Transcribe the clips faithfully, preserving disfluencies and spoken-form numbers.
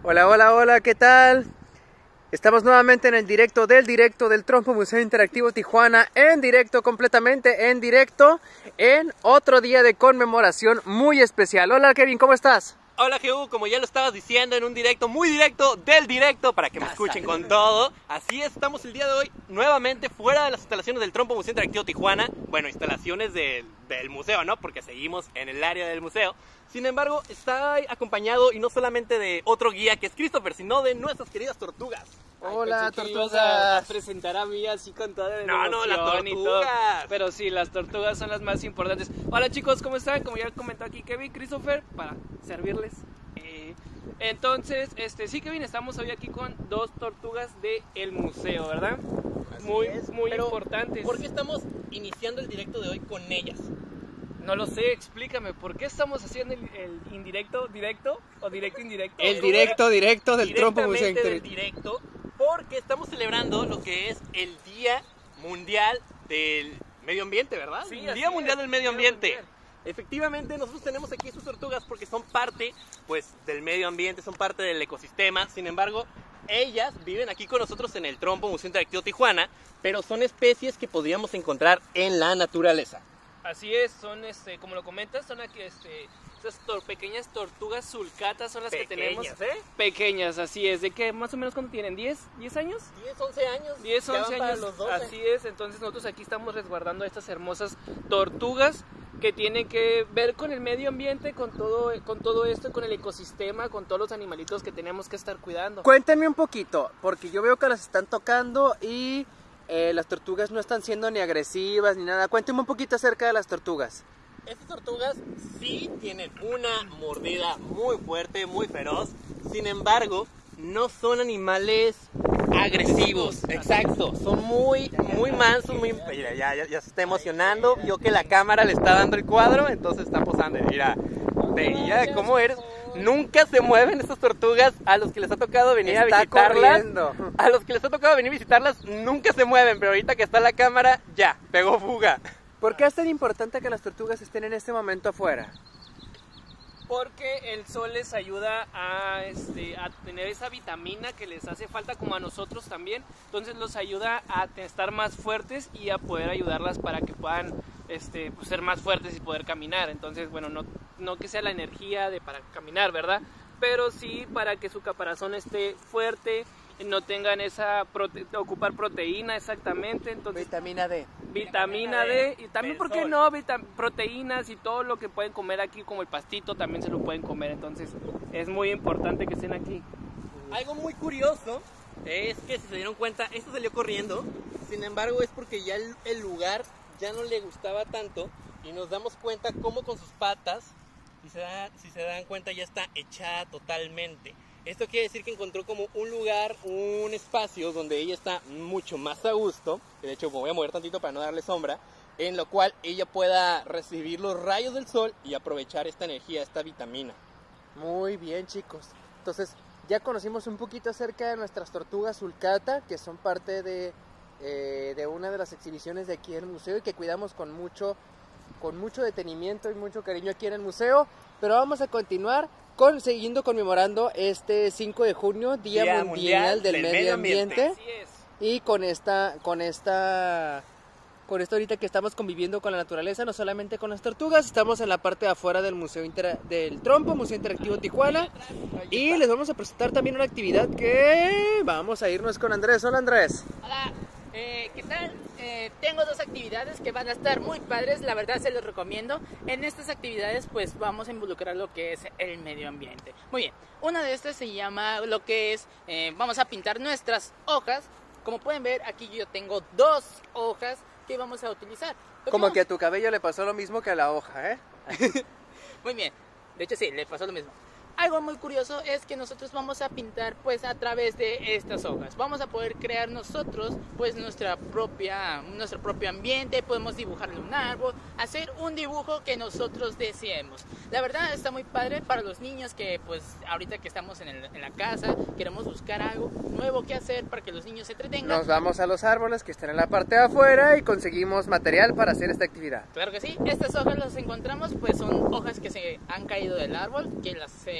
Hola, hola, hola, ¿qué tal? Estamos nuevamente en el directo del directo del Trompo Museo Interactivo Tijuana, en directo, completamente en directo, en otro día de conmemoración muy especial. Hola Kevin, ¿cómo estás? Hola G U, como ya lo estabas diciendo, en un directo muy directo del directo, para que me escuchen con todo. Así es, estamos el día de hoy nuevamente fuera de las instalaciones del Trompo Museo Interactivo Tijuana. Bueno, instalaciones del, del museo, ¿no? Porque seguimos en el área del museo. Sin embargo, está acompañado, y no solamente de otro guía que es Christopher, sino de nuestras queridas tortugas. Hola, Ay, tortugas. a, a presentar a mí así con toda la No, no, las tortugas. Pero sí, las tortugas son las más importantes. Hola chicos, ¿cómo están? Como ya comentó aquí Kevin, Christopher, para servirles. Eh, entonces, este, sí Kevin, estamos hoy aquí con dos tortugas del museo, ¿verdad? Así muy, es, muy pero importantes. ¿por qué estamos iniciando el directo de hoy con ellas? No lo sé, explícame, ¿por qué estamos haciendo el, el indirecto, directo o directo indirecto? El directo, directo del Trompo Museo Directamente del Interactivo. directo, porque estamos celebrando lo que es el Día Mundial del Medio Ambiente, ¿verdad? Sí, el así Día Mundial es, del Medio Día Ambiente. Mundial. Efectivamente, nosotros tenemos aquí sus tortugas porque son parte, pues, del medio ambiente, son parte del ecosistema. Sin embargo, ellas viven aquí con nosotros en el Trompo Museo Interactivo Tijuana, pero son especies que podríamos encontrar en la naturaleza. Así es, son, este, como lo comentas, son aquí, este, esas tor pequeñas tortugas sulcatas son las que tenemos. Pequeñas, ¿eh? Pequeñas, así es. ¿De qué? ¿Más o menos cuánto tienen? ¿diez? ¿diez años? diez, once años. diez, ya once van para años. los doce. Así es, entonces nosotros aquí estamos resguardando a estas hermosas tortugas que tienen que ver con el medio ambiente, con todo, con todo esto, con el ecosistema, con todos los animalitos que tenemos que estar cuidando. Cuéntenme un poquito, porque yo veo que las están tocando y eh, las tortugas no están siendo ni agresivas ni nada. Cuéntenme un poquito acerca de las tortugas. Estas tortugas sí tienen una mordida muy fuerte, muy feroz. Sin embargo, no son animales agresivos. Exacto. Son muy, muy mansos, muy... Mira, ya, ya, ya se está emocionando. Vio que la cámara le está dando el cuadro, entonces está posando. Mira, veía cómo eres. Nunca se mueven estas tortugas. A los que les ha tocado venir Está a visitarlas, corriendo. a los que les ha tocado venir a visitarlas, nunca se mueven. Pero ahorita que está la cámara, ya, pegó fuga. ¿Por qué es tan importante que las tortugas estén en este momento afuera? Porque el sol les ayuda a, este, a tener esa vitamina que les hace falta, como a nosotros también. Entonces los ayuda a estar más fuertes y a poder ayudarlas para que puedan este, pues, ser más fuertes y poder caminar. Entonces, bueno, no, no que sea la energía de para caminar, ¿verdad? Pero sí para que su caparazón esté fuerte, no tengan esa prote ocupar proteína exactamente. Entonces, Vitamina D. vitamina D, y también, ¿por qué no? Vitam proteínas y todo lo que pueden comer aquí, como el pastito, también se lo pueden comer. Entonces es muy importante que estén aquí. Algo muy curioso es que, si se dieron cuenta, esto salió corriendo. Sin embargo, es porque ya el, el lugar ya no le gustaba tanto, y nos damos cuenta cómo con sus patas, si se, da, si se dan cuenta, ya está echada totalmente. Esto quiere decir que encontró como un lugar, un espacio donde ella está mucho más a gusto. De hecho, me voy a mover tantito para no darle sombra, en lo cual ella pueda recibir los rayos del sol y aprovechar esta energía, esta vitamina. Muy bien, chicos. Entonces, ya conocimos un poquito acerca de nuestras tortugas sulcata, que son parte de, eh, de una de las exhibiciones de aquí en el museo y que cuidamos con mucho, con mucho detenimiento y mucho cariño aquí en el museo. Pero vamos a continuar con, siguiendo conmemorando este cinco de junio, Día, Día Mundial, Mundial del, del Medio, Medio Ambiente. Ambiente. Así es. Y con esta, con esta, con esto ahorita que estamos conviviendo con la naturaleza, no solamente con las tortugas, estamos en la parte de afuera del Museo Intera del Trompo, Museo Interactivo Tijuana, y les vamos a presentar también una actividad que vamos a irnos con Andrés. Hola Andrés. Hola, eh, ¿qué tal? Eh, tengo dos actividades que van a estar muy padres, la verdad se los recomiendo. En estas actividades pues vamos a involucrar lo que es el medio ambiente. Muy bien, una de estas se llama lo que es, eh, vamos a pintar nuestras hojas. Como pueden ver, aquí yo tengo dos hojas que vamos a utilizar. Lo Como vamos- que a tu cabello le pasó lo mismo que a la hoja, ¿eh? Muy bien, de hecho sí, le pasó lo mismo. Algo muy curioso es que nosotros vamos a pintar pues a través de estas hojas. Vamos a poder crear nosotros pues nuestra propia, nuestro propio ambiente, podemos dibujarle un árbol, hacer un dibujo que nosotros deseemos. La verdad está muy padre para los niños que pues ahorita que estamos en, el, en la casa queremos buscar algo nuevo que hacer para que los niños se entretengan. Nos vamos a los árboles que están en la parte de afuera y conseguimos material para hacer esta actividad. Claro que sí, estas hojas las encontramos pues son hojas que se han caído del árbol, que las se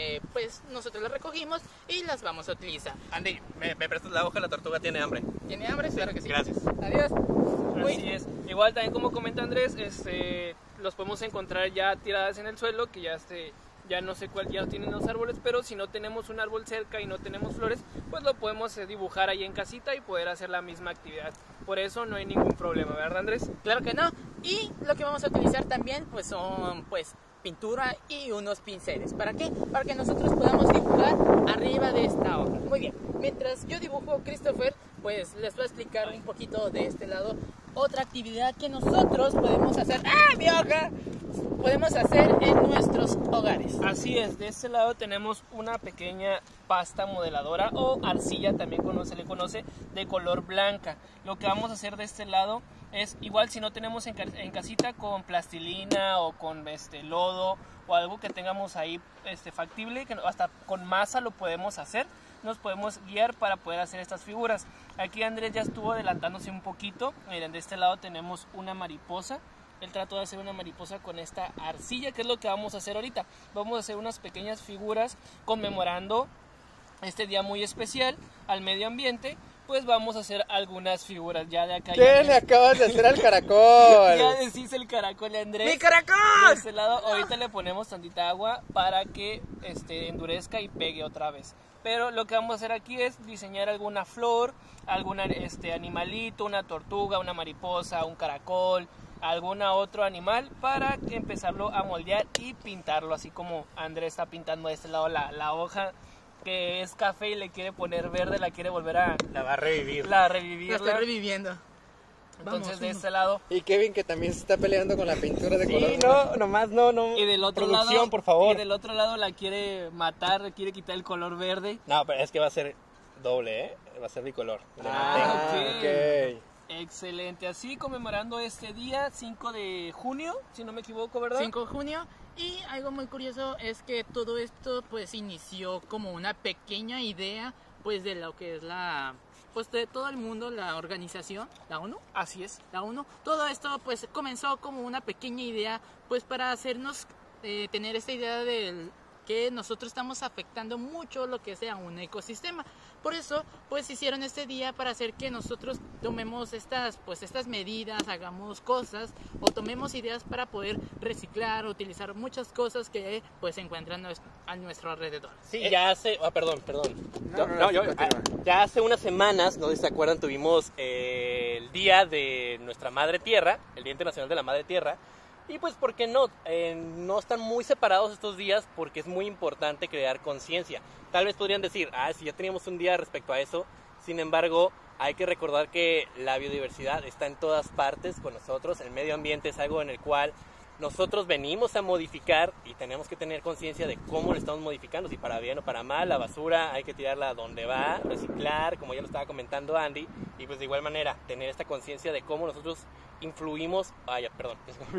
donde pues nosotros las recogimos y las vamos a utilizar. Andy, ¿me, me prestas la hoja? La tortuga tiene hambre. ¿Tiene hambre? Claro que sí. Gracias. Adiós. Muy- Así es. Igual también como comenta Andrés, este, los podemos encontrar ya tiradas en el suelo, que ya este, ya no sé cuál, ya tienen los árboles, pero si no tenemos un árbol cerca y no tenemos flores, pues lo podemos eh, dibujar ahí en casita y poder hacer la misma actividad. Por eso no hay ningún problema, ¿verdad, Andrés? Claro que no. Y lo que vamos a utilizar también pues son pues pintura y unos pinceles. ¿Para qué? Para que nosotros podamos dibujar arriba de esta hoja. Muy bien. Mientras yo dibujo, Christopher, pues les voy a explicar un poquito de este lado otra actividad que nosotros podemos hacer. ¡Ah, mi hoja! Podemos hacer en nuestros hogares. Así es, de este lado tenemos una pequeña pasta modeladora o arcilla, también como se le conoce, de color blanca. Lo que vamos a hacer de este lado es igual, si no tenemos en, ca- en casita, con plastilina o con este lodo o algo que tengamos ahí este, factible, que no- hasta con masa lo podemos hacer. Nos podemos guiar para poder hacer estas figuras. Aquí Andrés ya estuvo adelantándose un poquito. Miren, de este lado tenemos una mariposa. Él trató de hacer una mariposa con esta arcilla, que es lo que vamos a hacer ahorita. Vamos a hacer unas pequeñas figuras conmemorando este día muy especial al medio ambiente. Pues vamos a hacer algunas figuras ya de acá. ¿Qué ya le acabas de hacer al caracol? Ya deshice el caracol de Andrés. ¡Mi caracol! De este lado, ahorita le ponemos tantita agua para que este, endurezca y pegue otra vez. Pero lo que vamos a hacer aquí es diseñar alguna flor, algún este, animalito, una tortuga, una mariposa, un caracol, algún otro animal para que empezarlo a moldear y pintarlo, así como Andrés está pintando de este lado la, la hoja que es café y le quiere poner verde, la quiere volver a La va a revivir. la Lo revivirla. estoy reviviendo. Entonces Vamos, de uno. este lado Y Kevin, que también se está peleando con la pintura de color. Sí, no, nomás no, no. y del otro Producción, lado por favor. y del otro lado la quiere matar, le quiere quitar el color verde. No, pero es que va a ser doble, ¿eh? Va a ser bicolor. Le Ah, mantengo. ok. ok. Excelente, así conmemorando este día cinco de junio, si no me equivoco, ¿verdad? cinco de junio. Y algo muy curioso es que todo esto pues inició como una pequeña idea pues de lo que es la pues de todo el mundo, la organización, la ONU, Así es. la ONU. Todo esto pues comenzó como una pequeña idea pues para hacernos eh, tener esta idea del que nosotros estamos afectando mucho lo que sea un ecosistema. Por eso, pues hicieron este día para hacer que nosotros tomemos estas, pues estas medidas, hagamos cosas o tomemos ideas para poder reciclar, utilizar muchas cosas que pues se encuentran nues- a nuestro alrededor. Sí, ya hace. Ah, perdón, perdón. No, Yo- no, no, no, yo- sí, continúa. ah, ya hace unas semanas, no sé si se acuerdan, tuvimos eh, el día de nuestra Madre Tierra, el Día Internacional de la Madre Tierra. Y pues, ¿por qué no? Eh, no están muy separados estos días porque es muy importante crear conciencia. Tal vez podrían decir, ah, si ya teníamos un día respecto a eso. Sin embargo, hay que recordar que la biodiversidad está en todas partes con nosotros. El medio ambiente es algo en el cual nosotros venimos a modificar y tenemos que tener conciencia de cómo lo estamos modificando, si para bien o para mal. La basura hay que tirarla donde va, reciclar, como ya lo estaba comentando Andy, y pues de igual manera tener esta conciencia de cómo nosotros influimos, vaya, perdón,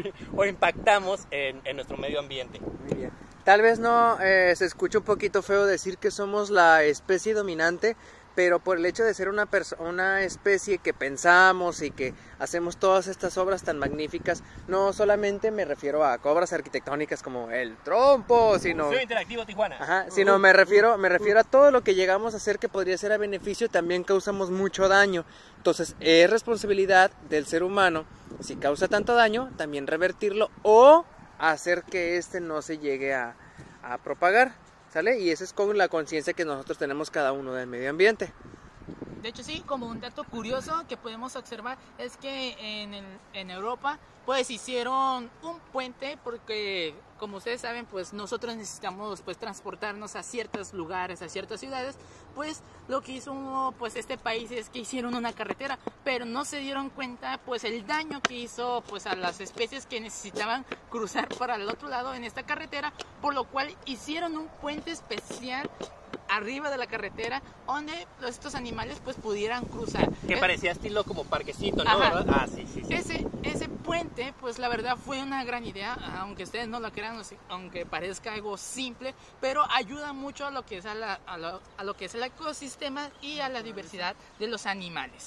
o impactamos en, en nuestro medio ambiente. Muy bien. Tal vez no eh, se escucha un poquito feo decir que somos la especie dominante, pero por el hecho de ser una, perso- una especie que pensamos y que hacemos todas estas obras tan magníficas, no solamente me refiero a obras arquitectónicas como el trompo, sino... Museo Interactivo Tijuana. Ajá, sino me refiero, me refiero a todo lo que llegamos a hacer que podría ser a beneficio, también causamos mucho daño. Entonces es responsabilidad del ser humano, si causa tanto daño, también revertirlo o hacer que este no se llegue a, a propagar, ¿sale? Y esa es con la conciencia que nosotros tenemos cada uno del medio ambiente. De hecho, sí, como un dato curioso que podemos observar es que en, el- en Europa pues hicieron un puente porque, como ustedes saben, pues nosotros necesitamos pues transportarnos a ciertos lugares, a ciertas ciudades. Pues lo que hizo pues este país es que hicieron una carretera, pero no se dieron cuenta pues el daño que hizo pues a las especies que necesitaban cruzar para el otro lado en esta carretera, por lo cual hicieron un puente especial arriba de la carretera donde estos animales pues pudieran cruzar. Que Eh, parecía estilo como parquecito, ¿no? Ajá. ¿Verdad? Ah, sí, sí, sí. ese, ese puente, pues la verdad fue una gran idea, aunque ustedes no lo crean, o sea, aunque parezca algo simple, pero ayuda mucho a lo que es, a la- a lo, a lo que es el ecosistema y a la diversidad de los animales.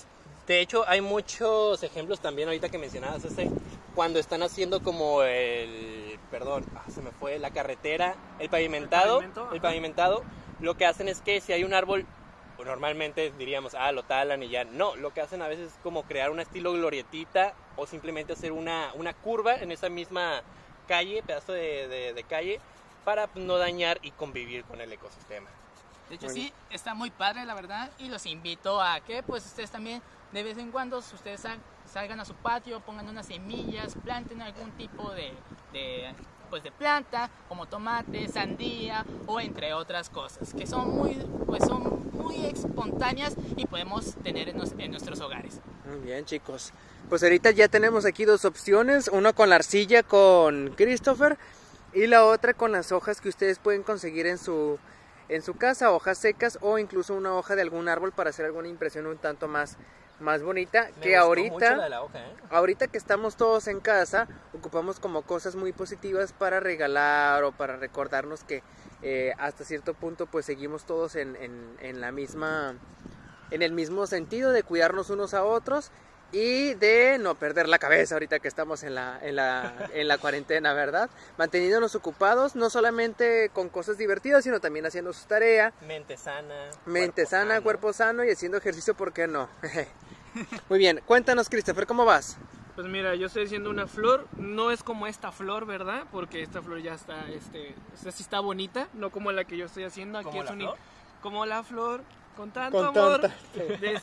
De hecho, hay muchos ejemplos también ahorita que mencionabas, este, cuando están haciendo como el, perdón, ah, se me fue, la carretera, el pavimentado, El pavimento, el ajá. pavimentado, lo que hacen es que si hay un árbol, normalmente diríamos, ah, lo talan y ya, no, lo que hacen a veces es como crear un estilo glorietita o simplemente hacer una, una curva en esa misma calle, pedazo de, de, de calle, para no dañar y convivir con el ecosistema. De hecho, sí, está muy padre, la verdad, y los invito a que, pues, ustedes también, de vez en cuando, ustedes sal- salgan a su patio, pongan unas semillas, planten algún tipo de, de, pues, de planta, como tomate, sandía, o entre otras cosas, que son muy, pues, son muy espontáneas y podemos tener en, nos- en nuestros hogares. Muy bien, chicos. Pues ahorita ya tenemos aquí dos opciones, una con la arcilla con Christopher y la otra con las hojas que ustedes pueden conseguir en su en su casa, hojas secas o incluso una hoja de algún árbol para hacer alguna impresión un tanto más más bonita. Me Que gustó ahorita mucho la de la hoja, ¿eh? ahorita que estamos todos en casa, ocupamos como cosas muy positivas para regalar o para recordarnos que eh, hasta cierto punto pues seguimos todos en, en, en la misma, en el mismo sentido de cuidarnos unos a otros y de no perder la cabeza ahorita que estamos en la, en la, en la cuarentena, ¿verdad? Manteniéndonos ocupados, no solamente con cosas divertidas, sino también haciendo su tarea. Mente sana. Mente cuerpo sana, sano. cuerpo sano y haciendo ejercicio, ¿por qué no? Muy bien, cuéntanos, Christopher, ¿cómo vas? Pues mira, yo estoy haciendo una flor, no es como esta flor, ¿verdad? Porque esta flor ya está, este, esta sí está bonita, no como la que yo estoy haciendo. Aquí ¿Como es la un- flor? como la flor, con tanto Con amor, tanta- de